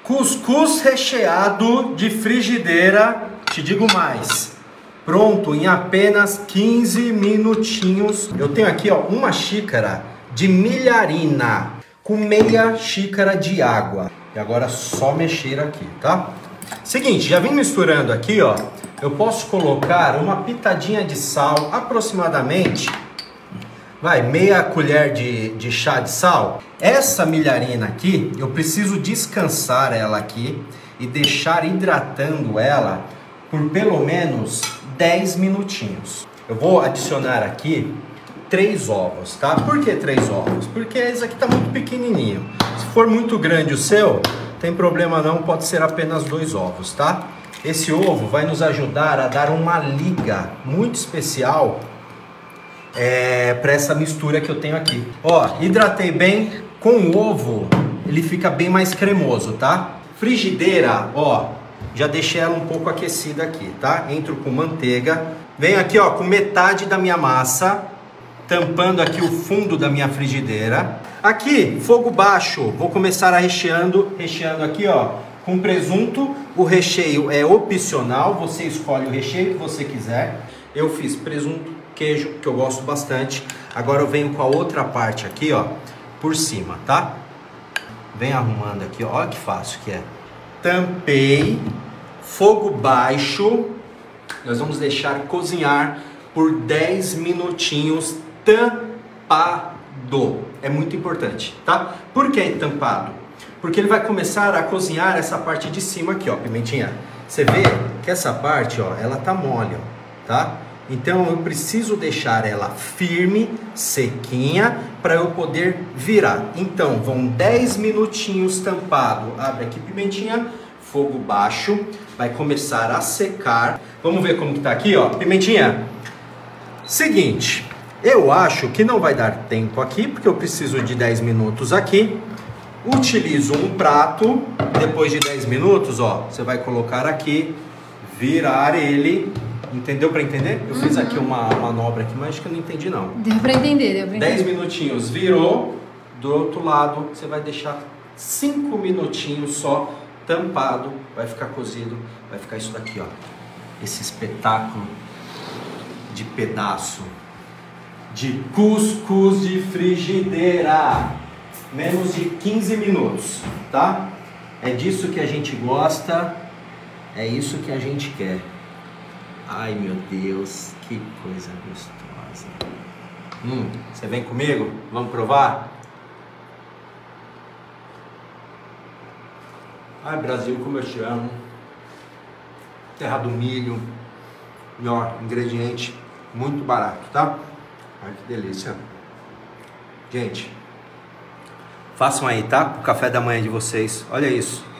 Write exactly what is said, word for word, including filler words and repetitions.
Cuscuz recheado de frigideira, te digo mais, pronto em apenas quinze minutinhos. Eu tenho aqui, ó, uma xícara de milharina com meia xícara de água. E agora é só mexer aqui, tá? Seguinte, já vim misturando aqui, ó. Eu posso colocar uma pitadinha de sal, aproximadamente, vai, meia colher de, de chá de sal. Essa milharina aqui, eu preciso descansar ela aqui e deixar hidratando ela por pelo menos dez minutinhos. Eu vou adicionar aqui três ovos, tá? Por que três ovos? Porque esse aqui tá muito pequenininho. Se for muito grande o seu, tem problema não, pode ser apenas dois ovos, tá? Esse ovo vai nos ajudar a dar uma liga muito especial é, para essa mistura que eu tenho aqui. Ó, hidratei bem, com o ovo ele fica bem mais cremoso, tá? Frigideira, ó, já deixei ela um pouco aquecida aqui, tá? Entro com manteiga, venho aqui, ó, com metade da minha massa, tampando aqui o fundo da minha frigideira. Aqui, fogo baixo, vou começar a recheando, recheando aqui, ó, com presunto. O recheio é opcional, você escolhe o recheio que você quiser. Eu fiz presunto, queijo, que eu gosto bastante. Agora eu venho com a outra parte aqui, ó, por cima, tá? Vem arrumando aqui, ó, olha que fácil que é. Tampei, fogo baixo. Nós vamos deixar cozinhar por dez minutinhos tampado. É muito importante, tá? Por que tampado? Porque ele vai começar a cozinhar essa parte de cima aqui, ó, pimentinha. Você vê que essa parte, ó, ela tá mole, ó, tá? Então eu preciso deixar ela firme, sequinha, para eu poder virar. Então vão dez minutinhos tampado. Abre aqui, pimentinha, fogo baixo, vai começar a secar. Vamos ver como que tá aqui, ó, pimentinha. Seguinte, eu acho que não vai dar tempo aqui, porque eu preciso de dez minutos aqui. Utilizo um prato, depois de dez minutos, ó, você vai colocar aqui, virar ele, entendeu para entender? Eu uhum. fiz aqui uma manobra aqui, mas acho que eu não entendi não. Deu para entender, deu para entender. dez minutinhos, virou, do outro lado, você vai deixar cinco minutinhos só, tampado, vai ficar cozido, vai ficar isso daqui, ó, esse espetáculo de pedaço de cuscuz de frigideira. Menos de quinze minutos, tá? É disso que a gente gosta, é isso que a gente quer. Ai, meu Deus, que coisa gostosa. Hum, você vem comigo? Vamos provar? Ai, Brasil, como eu te amo. Terra do milho. Melhor ingrediente, muito barato, tá? Ai, que delícia. Gente, façam aí, tá? O café da manhã de vocês. Olha isso.